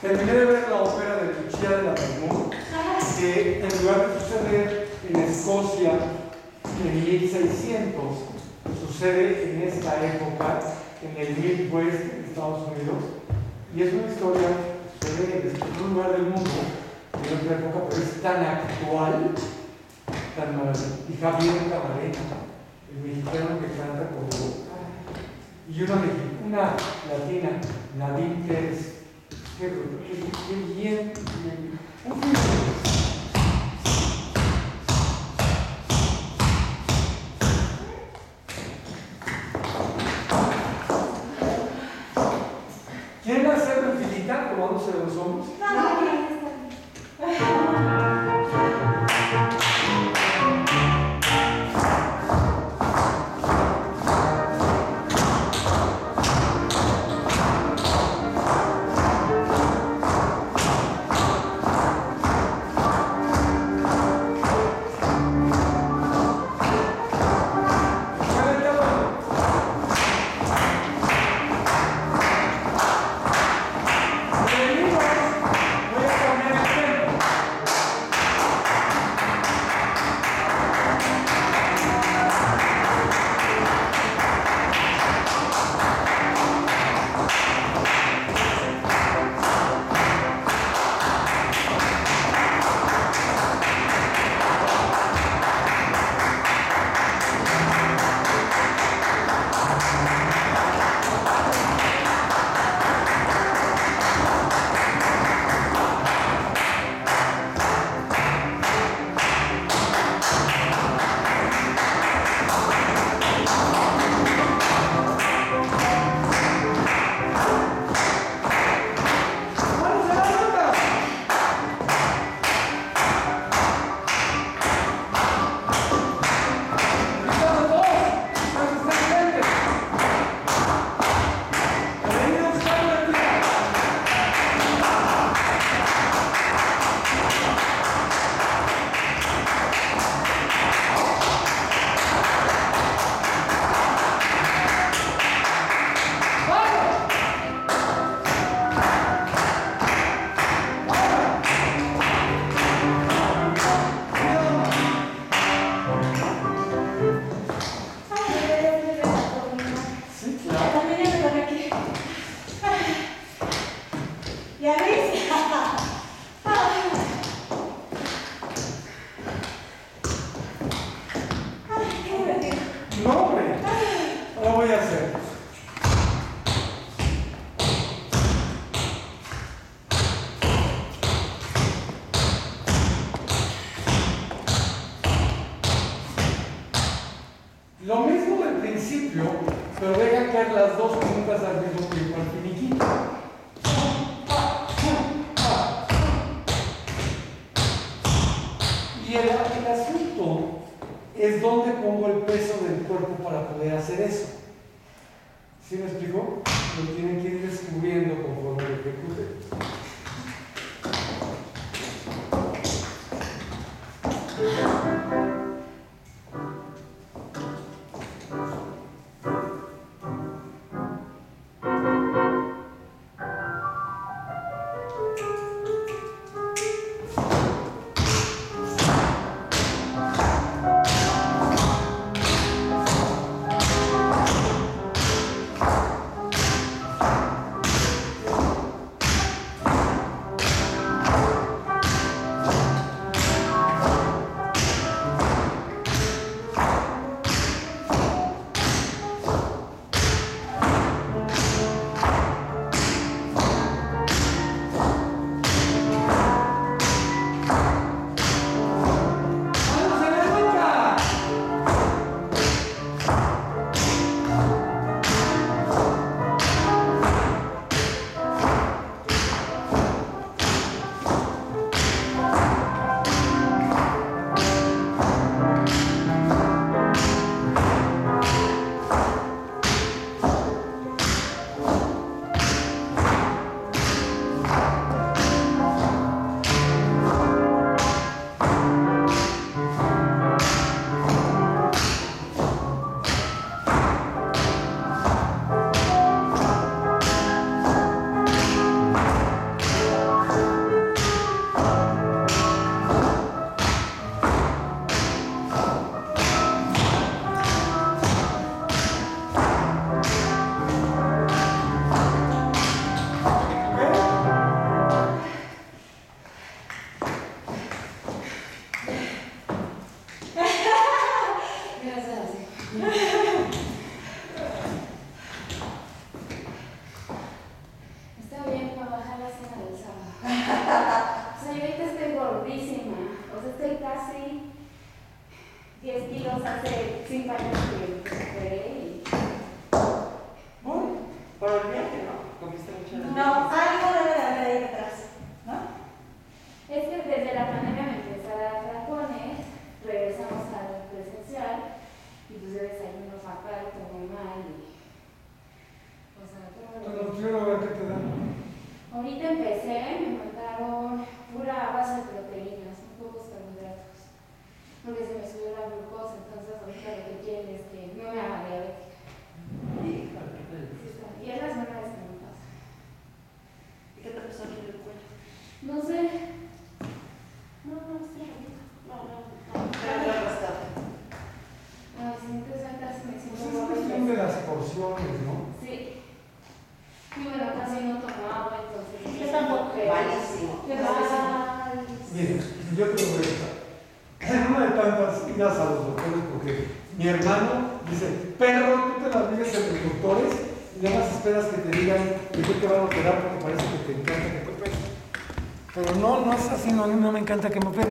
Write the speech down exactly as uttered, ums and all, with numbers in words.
terminé de ver la ópera de Lucia de la Bermud, que en lugar de suceder en Escocia en mil seiscientos, sucede en esta época, en el Midwest de Estados Unidos, y es una historia de un lugar del mundo, en otra época, pero es tan actual, tan maravilloso. Y Javier Camarena, el mexicano que canta como, y una, una latina, Nadine Pérez, qué, qué, qué bien, bien. ¿Quieren hacerlo infinita probándose los hombros? Lo mismo del principio, pero dejan caer las dos puntas al mismo tiempo al finiquito. Y el, el asunto es dónde pongo el peso del cuerpo para poder hacer eso. ¿Sí me explico? Lo tienen que ir descubriendo conforme lo ejecuten. hicimos hace cinco años que que me operé y... Bueno, por el viaje, ¿no? Comiste mucho en el viaje. No, algo debe de haber ahí atrás, ¿no? Es que desde la pandemia me empecé a dar tacones, regresamos al presencial y pues yo desayuno fatal, como mal y... O sea, todo lo Pero que... quiero ver qué te dan. Ahorita empecé, me mandaron pura base de proteínas, un pocos carbohidratos, porque se me subió la glucosa, entonces ahorita lo que quieren es que no me haga diabética. Híjole, qué Sí, delicia. está. Y es la primera vez que me pasa. ¿Y qué te pasó aquí en el cuello? No sé. No, no, estoy rica. No, no, no. Pero te arrastraste. Ay, siento exacta, se me Pues siento es cuestión de las porciones, ¿no? Sí. Y bueno, casi no tomo agua, entonces... Yo tampoco. Malísimo. Qué Malísimo. mal. Mira, yo te lo voy a decir. En una de tantas idas a los doctores, porque mi hermano dice, perro, tú te la vives en los doctores y nada más esperas que te digan que qué te van a operar porque parece que te encanta que te operen. Pero no, no es así, no, a mí no me encanta que me operen.